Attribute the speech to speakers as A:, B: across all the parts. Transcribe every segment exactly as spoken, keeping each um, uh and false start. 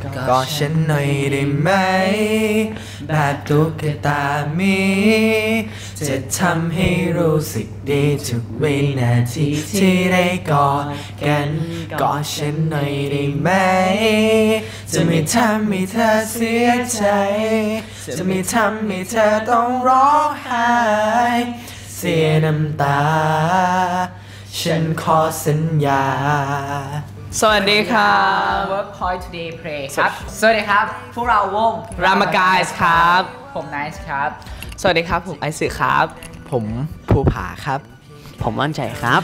A: กอดฉันหน่อยได้ไหมแบบตุ๊กตาหมีจะทำให้รู้สึกดีทุกวินาทีที่ได้กอดกันกอดฉันหน่อยได้ไหมจะไม่ทำให้เธอเสียใจจะไม่ทำให้เธอต้องร้องไห้เสียน้ำตาฉันขอสัญญา
B: สวัสดีครับ
C: Workpoint Today Play ครับสวัสดีครับพวกเราวง
B: Rama Guys ครับ
C: ผมไนซ์ครับ
B: สวัสดีครับผมไอซ์ครับ
A: ผมภูผาครับ
B: ผมมั่นใจครับ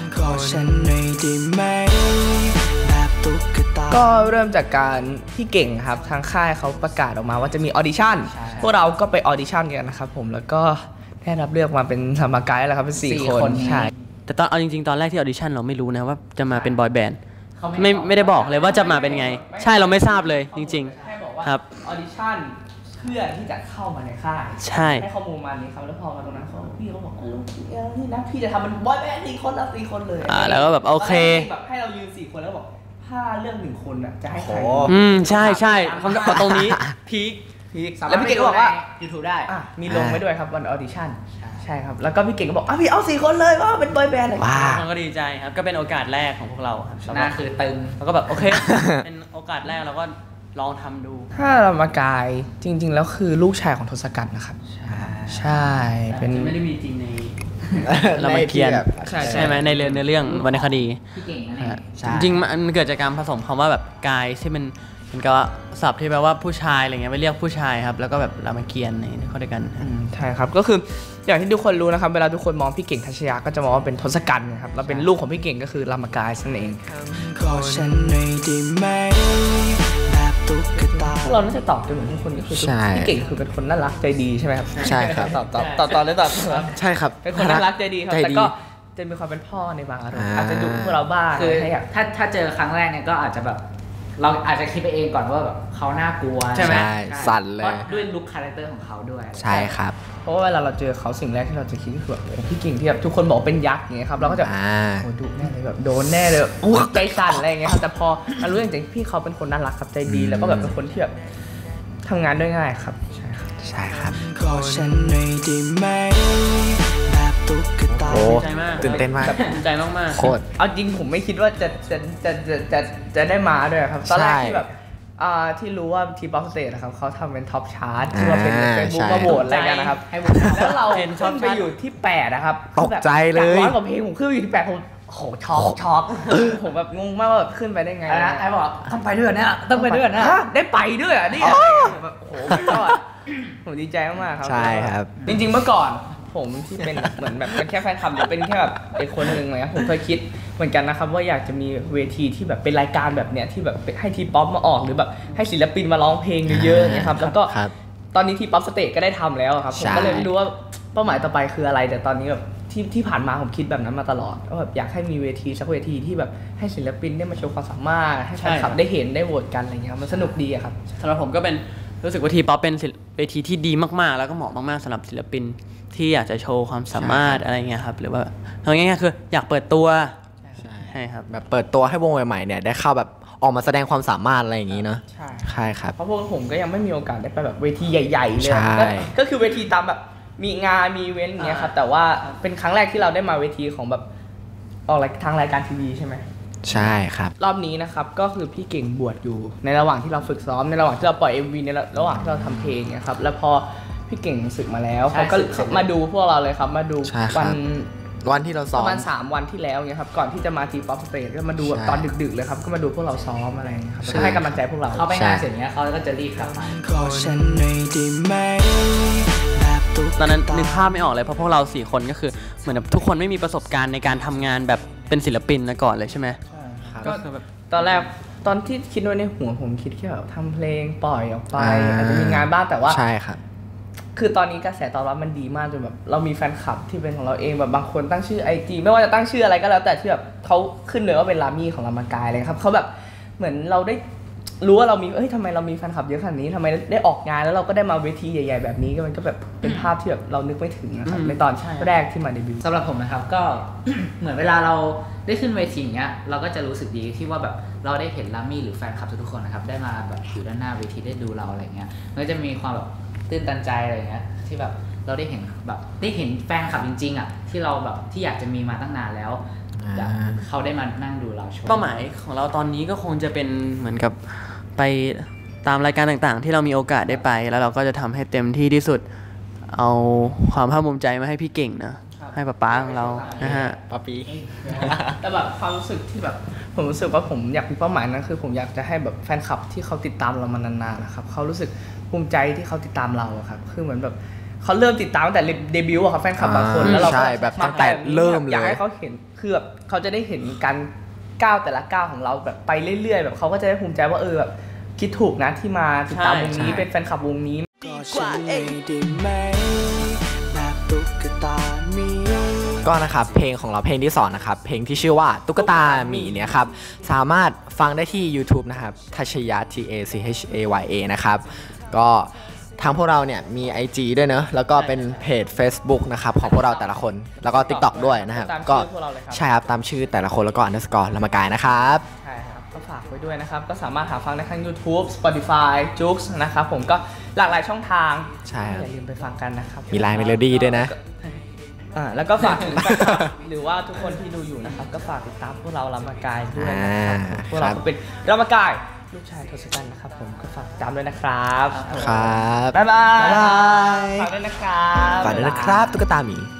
B: ก็เริ่มจากการที่เก่งครับทางค่ายเขาประกาศออกมาว่าจะมีออดิชั่นพวกเราก็ไปออดิชั่นกันนะครับผมแล้วก็ได้รับเลือกมาเป็นธรรมกายแล้วครับเป็นสี่คนใช่
D: แต่ตอนเอาจริงๆตอนแรกที่ออดิชั่นเราไม่รู้นะว่าจะมาเป็นบอยแบนด์ไม่ไม่ได้บอกเลยว่าจะมาเป็นไงใช่เราไม่ทราบเลยจริงๆครับ
B: ออดิชั่นเพื่อที่จะเข้ามาในค่าย
D: ใช่
B: ให้ข้อมูลมานี้ครับแล้วพอมาตรงนั้นเขาพี่เขาบอกเออนี่นะพี่จะทำมันบอยแบนด์สี่คนแล้วสี่คนเลย
D: อ่าแล้วก็แบบโอเค
B: แบบให้เรายืนสี่คนแล้วบอกถ้าเรื่องหนึ่งคนอ่ะจะให้ใคร
D: อืมใช่ใช่เขาขอตรงนี้พีค
B: พีคแล้วพี่เก่งก็บอกว่า
C: YouTube ได้
B: มีลงไว้ด้วยครับวันออดิชั่นใช่ครับแล้วก็พี่เก่งก็บอกอ่ะพี่เอาสี่คนเลยว่าเป็นบอยแบนด์เลย
D: ว้ามันก็ดีใจครับก็เป็นโอกาสแรกของพวกเราครับ
C: น่าคือตึง
D: แล้วก็แบบโอเคเป็นโอกาสแรกเราก็ลองทำดู
B: ถ้าเรามากายจริงๆแล้วคือลูกชายของทศกัณฐ์นะครับใช่เป็น
D: ไม่ได้มีจริงในเรามาเขียนใช่ไหมในเรื่องในเรื่องวรรณคดี
C: พี่เก่งนั่นเอง
D: จริงๆมันเกิดจากการผสมคำว่าแบบกายที่มันมันก็ศัพท์ที่แปลว่าผู้ชายอะไรเงี้ยไปเรียกผู้ชายครับแล้วก็แบบรามเกียรติ์ในข้อเดียวกัน
B: ใช่ครับก็คืออย่างที่ทุกคนรู้นะครับเวลาทุกคนมองพี่เก่งทัชยาก็จะมองว่าเป็นทศกัณฐ์นะครับเราเป็นลูกของพี่เก่งก็คือรามกายนั่นเองเราน่าจะตอบกันเหมือนทุกคนก็คือพี่เก่งคือเป็นคนน่ารักใจดีใช่ไหมครับ
A: ใช่ครับ
B: ตอบตอบตอบตอบเลยตอบ
A: ใช่ครับ
B: เป็นคนน่ารักใจดีครับแต่ก็จะมีความเป็นพ่อในบางอารมณ์อาจจะดุพวกเราบ้าง
C: คือถ้าถ้าเจอครั้งแรกเนี่ยก็อาจจะแบบเราอาจจะคิดไปเองก่อนว่าแบบเขาน่ากลัว
A: ใช่ไหมสั่นเลย
C: ด้วยลุคคาแรคเตอร์ของเขาด้วย
A: ใช่ครับ
B: เพราะว่าเวลาเราเจอเขาสิ่งแรกที่เราจะคิดก็คือแบบพี่เก่งที่แบบทุกคนบอกเป็นยักษ์อย่างเงี้ยครับเราก็จะโอ้ดุแน่เลยแบบโดนแน่เลยอู้ใจสั่นอะไรอย่างเงี้ยครับแต่พอเรารู้จริงๆพี่เขาเป็นคนน่ารักครับใจดีแล้วก็แบบเป็นคนที่แบบทำงานได้ง่ายครับใช่ครับ
A: ใช่ครับ
D: โอ้
A: ตื่นเต้นมาก
D: ตื่นใจมากๆ
A: โคตร
B: เอาจริงผมไม่คิดว่าจะจะจะจะจะจะได้มาด้วยครับตอนแรกที่แบบที่รู้ว่าทีป๊อปสเตทนะครับเขาทำเป็นท็อปชาร์ตที่ว่าเป็นเฟซบุ๊กมาโหวตอะไรกันนะครับให้โหวตแล้วเราขึ้นไปอยู่ที่แปดนะครับ
A: ตกใจเลย
B: ร้อยกว่าเพลงผมขึ้นอยู่ที่แปดผมโหช็อกช็อกผมแบบงงมากว่าแบบขึ้นไปได้ไง
C: นะไอ้บอกต้องไปด้วยนะต้องไปด้วยนะ
B: ได้ไปด้วยอ่ะนี่แบบโอ้โหผมดีใจมากๆครับ
A: ใช่ครับ
B: จริงๆเมื่อก่อนผมที่เป็นเหมือนแบบเป็นแค่แฟนคลับหรือเป็นแค่แบบไอ้คนหนึ่งเลยครับผมเคยคิดเหมือนกันนะครับว่าอยากจะมีเวทีที่แบบเป็นรายการแบบเนี้ยที่แบบให้ทีป๊อปมาออกหรือแบบให้ศิลปินมาร้องเพลงเยอะๆนะครับแล้วก็ตอนนี้ทีป๊อปสเตจก็ได้ทำแล้วครับผมก็เลยไม่รู้ว่าเป้าหมายต่อไปคืออะไรแต่ตอนนี้แบบที่ที่ผ่านมาผมคิดแบบนั้นมาตลอดว่าแบบอยากให้มีเวทีสักเวทีที่แบบให้ศิลปินได้มาโชว์ความสามารถให้แฟนคลับได้เห็นได้โหวตกันอะไรเงี้ยมันสนุกดีครับ
D: สำหรับผมก็เป็นรู้สึกว่าทีป๊อปเป็นเวทีที่ดีมากๆแล้วก็เหมาะมากๆสำหรับศิลปินที่อยากจะโชว์ความสามารถอะไรเงี้ยครับหรือว่าเอาง่ายๆคืออยากเปิดตัวใช่ครับ
A: แบบเปิดตัวให้วงใหม่ๆเนี่ยได้เข้าแบบออกมาแสดงความสามารถอะไรอย่างนี้เนาะ
B: ใช่
A: ใช่ครับ
B: เพราะพวกผมก็ยังไม่มีโอกาสได้ไปแบบเวทีใหญ่ๆเลยก็คือเวทีตามแบบมีงานมีเว้นอย่างเงี้ยครับแต่ว่าเป็นครั้งแรกที่เราได้มาเวทีของแบบออกทางรายการทีวีใช่ไหม
A: ใช่ครับ
B: รอบนี้นะครับก็คือพี่เก่งบวชอยู่ในระหว่างที่เราฝึกซ้อมในระหว่างที่เราปล่อย เอ็ม วี ในระหว่างที่เราทำเพลงนะครับแล้วพอพี่เก่งศึกมาแล้วเขาก็มาดูพวกเราเลยครับมาดูวัน
A: วันที่เราซ้อม
B: ประมาณสามวันที่แล้วเนี่ยครับก่อนที่จะมาทีป๊อปสเตจก็มาดูตอนดึกๆเลยครับก็มาดูพวกเราซ้อมอะไรครับให้กำลังใจพวกเรา
C: เขาไปงานเสร็จเนี้ยเขาก็จะรีบกลับมา
D: ตอนนั้นนึกภาพไม่ออกเลยเพราะพวกเราสี่คนก็คือเหมือนทุกคนไม่มีประสบการณ์ในการทำงานแบบเป็นศิลปินมาก่อนเลยใช่ไหม
B: ก็คือแบบตอนแรกตอนที่คิดไว้ในหัวผมคิดแค่แบบทำเพลงปล่อยออกไปอาจจะมีงานบ้างแต่ว่า
A: ใช่ครับ
B: คือตอนนี้กระแสตอบรับมันดีมากจนแบบเรามีแฟนคลับที่เป็นของเราเองแบบบางคนตั้งชื่อ ไอ จี ไม่ว่าจะตั้งชื่ออะไรก็แล้วแต่ที่แบบเขาขึ้นเลยว่าเป็นรามี่ของรามกายเลยครับเขาแบบเหมือนเราได้รู้ว่าเรามีเอ้ยทำไมเรามีแฟนคลับเยอะขนาดนี้ทำไมได้ออกงานแล้วเราก็ได้มาเวทีใหญ่ๆแบบนี้ก็มันก็แบบเป็นภาพที่แบบเรานึกไม่ถึงนะครับในตอนแรกที่มาเดบิวต์
C: สำหรับผมนะครับก็ เหมือนเวลาเราได้ขึ้นเวทีอย่างเงี้ยเราก็จะรู้สึกดีที่ว่าแบบเราได้เห็นลามี่หรือแฟนคลับทุกๆคนนะครับได้มาแบบอยู่ด้านหน้าเวทีได้ดูเราอะไรเงี้ยมันก็จะมีความแบบตื้นตันใจอะไรเงี้ยที่แบบเราได้เห็นแบบได้เห็นแฟนคลับจริงๆอ่ะที่เราแบบที่อยากจะมีมาตั้งนานแล้วเขาได้มานั่งดูเราช่วย
D: เป้าหมายของเราตอนนี้ก็คงจะเป็นเหมือนกับไปตามรายการต่างๆที่เรามีโอกาสได้ไปแล้วเราก็จะทำให้เต็มที่ที่สุดเอาความภาคภูมิใจมาให้พี่เก่งนะให้ป๊าป๊าของเรานะฮะป๊าปี
B: แต่แบบความรู้สึกที่แบบผมรู้สึกว่าผมอยากมีเป้าหมายนั้นคือผมอยากจะให้แบบแฟนคลับที่เขาติดตามเรามานานๆนะครับเขารู้สึกภูมิใจที่เขาติดตามเราครับคือเหมือนแบบเขาเริ่มติดตามตั้งแต่เดบิวต์อะครับแฟนคลับบางคนแล้วเราก็
A: ใช่แบบตั้งแต่เริ่มเลย
B: อยากให้เขาเห็นคือแบบเขาจะได้เห็นการก้าวแต่ละก้าวของเราแบบไปเรื่อยๆแบบเขาก็จะได้ภูมิใจว่าเออแบบคิดถูกนะที่มาติดตามวงนี้เป็นแฟนคลับวงนี้
A: ก็ฉันไม่ได้ไหมแบบตุ๊กตาหมีก็นะครับเพลงของเราเพลงที่สองนะครับเพลงที่ชื่อว่าตุ๊กตาหมีเนี่ยครับสามารถฟังได้ที่ YouTube นะครับทัชยะ T A C H A Y A นะครับก็ทางพวกเราเนี่ยมี ไอ จี ด้วยเนอะแล้วก็เป็นเพจ Facebook นะครับของพวกเราแต่ละคนแล้วก็ TikTok ด้วยนะครับก็ใช่ครับตามชื่อแต่ละคนแล้วก็ underscore ลำกายนะครับ
B: ใช่ครับก็ฝากไว้ด้วยนะครับก็สามารถหาฟังได้ทั้ง YouTube Spotify Joox นะครับผมก็หลากหลายช่องทาง
A: ใช่ครับ
B: อย่าลืมไปฟังกันนะครับ
A: มีไลน์เมโลดี้ด้วยนะ
B: อ่าแล้วก็ฝากถึงแฟนคลับหรือว่าทุกคนที่ดูอยู่นะครับก็ฝากติดตามพวกเราลำกายด้วยนะครับพวกเราเป็นลำกายลูกชายทศกัณฐ์นะครับผมก็ฝากติดตามด้วยนะครับ
A: ครับ
B: บ๊ายบาย
A: บ๊ายบาย
B: ฝากด้วยนะครับ
A: ฝากด้วยนะครับตุ๊กตาหมี